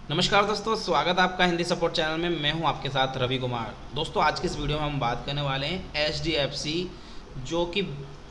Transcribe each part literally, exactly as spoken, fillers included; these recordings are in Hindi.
नमस्कार दोस्तों, स्वागत है आपका हिंदी सपोर्ट चैनल में। मैं हूं आपके साथ रवि कुमार। दोस्तों, आज की इस वीडियो में हम बात करने वाले हैं एच डी एफ सी जो कि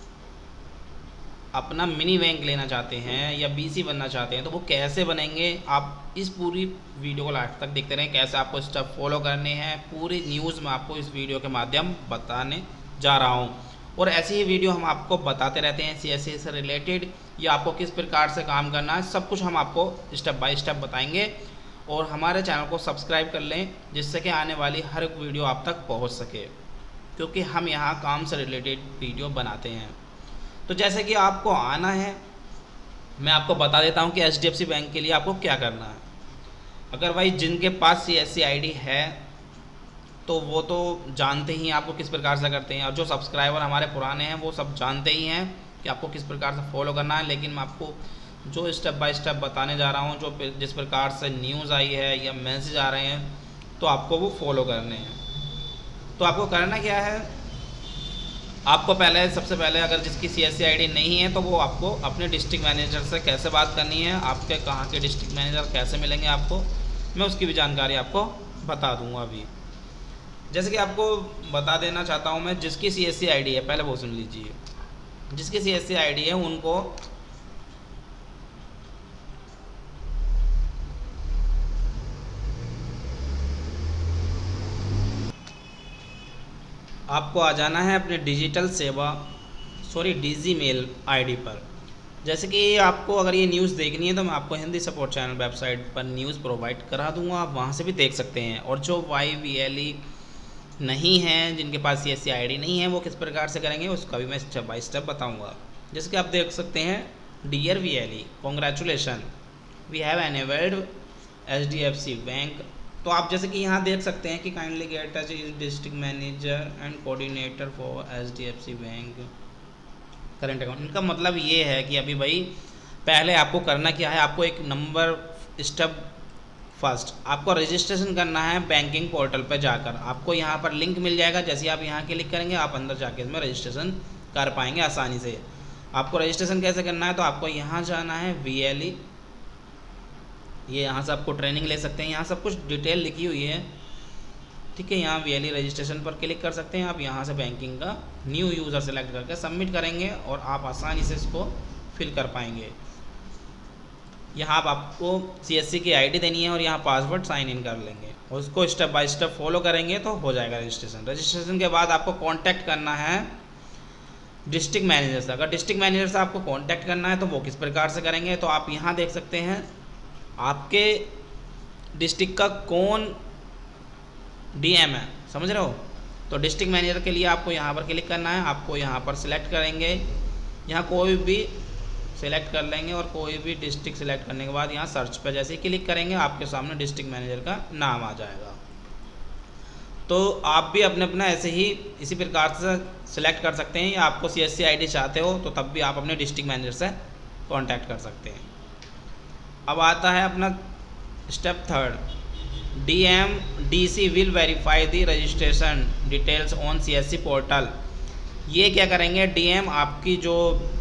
अपना मिनी बैंक लेना चाहते हैं या बी सी बनना चाहते हैं, तो वो कैसे बनेंगे। आप इस पूरी वीडियो को लास्ट तक देखते रहें, कैसे आपको स्टेप फॉलो करने हैं। पूरी न्यूज़ में आपको इस वीडियो के माध्यम बताने जा रहा हूँ और ऐसी ही वीडियो हम आपको बताते रहते हैं सी एस सी से रिलेटेड, या आपको किस प्रकार से काम करना है, सब कुछ हम आपको स्टेप बाय स्टेप बताएंगे। और हमारे चैनल को सब्सक्राइब कर लें जिससे कि आने वाली हर एक वीडियो आप तक पहुंच सके, क्योंकि हम यहाँ काम से रिलेटेड वीडियो बनाते हैं। तो जैसे कि आपको आना है, मैं आपको बता देता हूँ कि H D F C bank के लिए आपको क्या करना है। अगर भाई जिनके पास सी एस सी आई डी है तो वो तो जानते ही आपको किस प्रकार से करते हैं, और जो सब्सक्राइबर हमारे पुराने हैं वो सब जानते ही हैं कि आपको किस प्रकार से फॉलो करना है। लेकिन मैं आपको जो स्टेप बाय स्टेप बताने जा रहा हूँ, जो जिस प्रकार से न्यूज़ आई है या मैसेज आ रहे हैं, तो आपको वो फॉलो करने हैं। तो आपको करना क्या है, आपको पहले सबसे पहले अगर जिसकी सी एस सी आई डी नहीं है तो वो आपको अपने डिस्ट्रिक्ट मैनेजर से कैसे बात करनी है, आपके कहाँ के डिस्ट्रिक्ट मैनेजर कैसे मिलेंगे आपको, मैं उसकी भी जानकारी आपको बता दूँगा अभी। जैसे कि आपको बता देना चाहता हूँ मैं, जिसकी सी एस सी आई डी है, पहले वो सुन लीजिए। जिसकी सी एस सी आई डी है उनको आपको आ जाना है अपने डिजिटल सेवा सॉरी डिजी मेल आईडी पर। जैसे कि आपको अगर ये न्यूज़ देखनी है तो मैं आपको हिंदी सपोर्ट चैनल वेबसाइट पर न्यूज़ प्रोवाइड करा दूंगा, आप वहाँ से भी देख सकते हैं। और जो वाई वी एल ई नहीं हैं, जिनके पास सी एस सी आई डी नहीं है, वो किस प्रकार से करेंगे उसका भी मैं स्टेप बाय स्टेप बताऊँगा। जैसे कि आप देख सकते हैं, dear V L E congratulation, we have enabled H D F C bank. तो आप जैसे कि यहाँ देख सकते हैं कि kindly get touch is district manager and coordinator for H D F C bank current account. इनका मतलब ये है कि अभी भाई पहले आपको करना क्या है, आपको एक नंबर स्टेप फर्स्ट आपको रजिस्ट्रेशन करना है बैंकिंग पोर्टल पर जाकर। आपको यहाँ पर लिंक मिल जाएगा, जैसे आप यहाँ क्लिक करेंगे आप अंदर जाके इसमें रजिस्ट्रेशन कर पाएंगे आसानी से। आपको रजिस्ट्रेशन कैसे करना है, तो आपको यहाँ जाना है वी एल ई, ये यहाँ से आपको ट्रेनिंग ले सकते हैं, यहाँ सब कुछ डिटेल लिखी हुई है, ठीक है। यहाँ वी एल ई रजिस्ट्रेशन पर क्लिक कर सकते हैं आप। यहाँ से बैंकिंग का न्यू यूज़र सेलेक्ट करके सबमिट करेंगे और आप आसानी से इसको फिल कर पाएंगे। यहाँ आप आपको सी एस सी की आई डी देनी है और यहाँ पासवर्ड साइन इन कर लेंगे और उसको स्टेप बाय स्टेप फॉलो करेंगे तो हो जाएगा रजिस्ट्रेशन। रजिस्ट्रेशन के बाद आपको कॉन्टैक्ट करना है डिस्ट्रिक्ट मैनेजर से। अगर डिस्ट्रिक्ट मैनेजर से आपको कॉन्टैक्ट करना है तो वो किस प्रकार से करेंगे, तो आप यहाँ देख सकते हैं आपके डिस्ट्रिक्ट का कौन डी एम है, समझ रहे हो। तो डिस्ट्रिक्ट मैनेजर के लिए आपको यहाँ पर क्लिक करना है, आपको यहाँ पर सिलेक्ट करेंगे, यहाँ कोई भी सिलेक्ट कर लेंगे और कोई भी डिस्ट्रिक्ट सिलेक्ट करने के बाद यहाँ सर्च पर जैसे ही क्लिक करेंगे आपके सामने डिस्ट्रिक्ट मैनेजर का नाम आ जाएगा। तो आप भी अपने अपना ऐसे ही इसी प्रकार से सिलेक्ट कर सकते हैं, या आपको सी एस सी आई डी चाहते हो तो तब भी आप अपने डिस्ट्रिक्ट मैनेजर से कॉन्टैक्ट कर सकते हैं। अब आता है अपना step third, D M D C will verify the registration details on C S C portal. ये क्या करेंगे, डी एम आपकी जो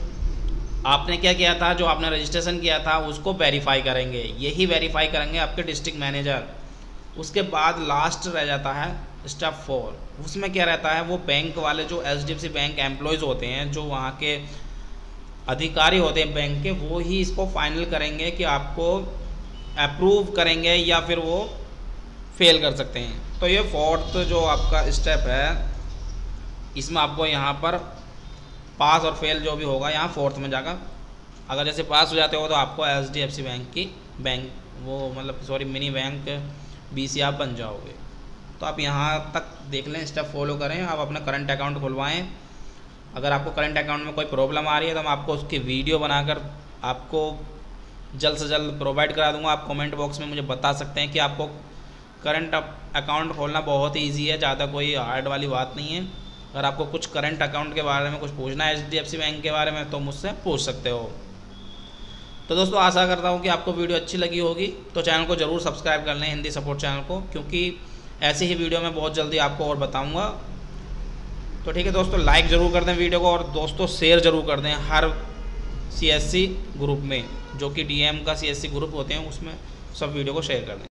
आपने क्या किया था, जो आपने रजिस्ट्रेशन किया था उसको वेरीफाई करेंगे। यही वेरीफाई करेंगे आपके डिस्ट्रिक्ट मैनेजर। उसके बाद लास्ट रह जाता है स्टेप फोर, उसमें क्या रहता है, वो बैंक वाले जो H D F C bank employees होते हैं, जो वहाँ के अधिकारी होते हैं बैंक के, वो ही इसको फाइनल करेंगे कि आपको अप्रूव करेंगे या फिर वो फेल कर सकते हैं। तो ये फोर्थ जो आपका स्टेप है, इसमें आपको यहाँ पर पास और फेल जो भी होगा यहाँ फोर्थ में जाकर, अगर जैसे पास हो जाते हो तो आपको H D F C bank की बैंक वो मतलब sorry mini bank B C आप बन जाओगे। तो आप यहाँ तक देख लें, स्टेप फॉलो करें, आप अपना करंट अकाउंट खुलवाएँ। अगर आपको करंट अकाउंट में कोई प्रॉब्लम आ रही है तो मैं आपको उसकी वीडियो बनाकर आपको जल्द से जल्द प्रोवाइड करा दूंगा। आप कमेंट बॉक्स में मुझे बता सकते हैं कि आपको करंट अकाउंट खोलना बहुत ही ईजी है, ज़्यादा कोई हार्ड वाली बात नहीं है। अगर आपको कुछ करंट अकाउंट के बारे में कुछ पूछना है H D F C bank के बारे में तो मुझसे पूछ सकते हो। तो दोस्तों, आशा करता हूँ कि आपको वीडियो अच्छी लगी होगी, तो चैनल को ज़रूर सब्सक्राइब कर लें, हिंदी सपोर्ट चैनल को, क्योंकि ऐसी ही वीडियो मैं बहुत जल्दी आपको और बताऊँगा। तो ठीक है दोस्तों, लाइक ज़रूर कर दें वीडियो को, और दोस्तों शेयर ज़रूर कर दें हर सी एस सी ग्रुप में, जो कि डी एम का सी एस सी ग्रुप होते हैं, उसमें सब वीडियो को शेयर कर दें।